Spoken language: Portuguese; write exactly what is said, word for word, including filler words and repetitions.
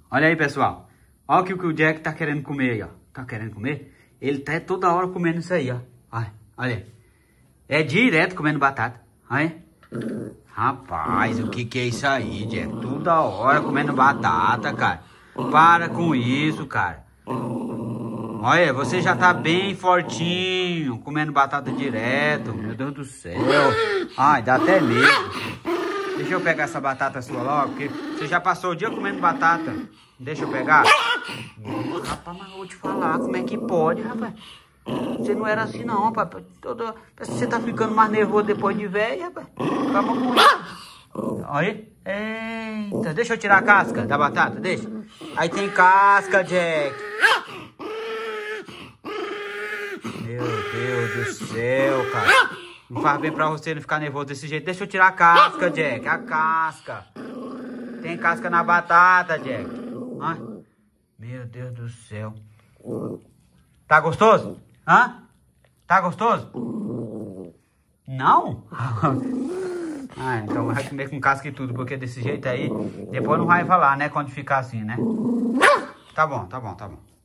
Olha aí, pessoal. Olha o que o Jack tá querendo comer aí, ó. Tá querendo comer? Ele tá toda hora comendo isso aí, ó. Olha, olha aí. É direto comendo batata. Olha aí. Rapaz, o que que é isso aí, Jack? Toda hora comendo batata, cara. Para com isso, cara. Olha, você já tá bem fortinho, comendo batata direto. Meu Deus do céu. Ai, dá até medo. Deixa eu pegar essa batata sua logo, porque você já passou o dia comendo batata. Deixa eu pegar. Rapaz, mas eu vou te falar, como é que pode, rapaz? Você não era assim não, rapaz. Todo... Você tá ficando mais nervoso depois de velho, rapaz. Calma com isso. Olha. Eita, deixa eu tirar a casca da batata, deixa. Aí tem casca, Jack. Meu Deus do céu, cara. Não faz bem pra você não ficar nervoso desse jeito. Deixa eu tirar a casca, Jack. A casca. Tem casca na batata, Jack. Ai. Meu Deus do céu. Tá gostoso? Hã? Tá gostoso? Não? Ah, então vai comer com casca e tudo, porque desse jeito aí, depois não vai falar, né, quando ficar assim, né? Tá bom, tá bom, tá bom.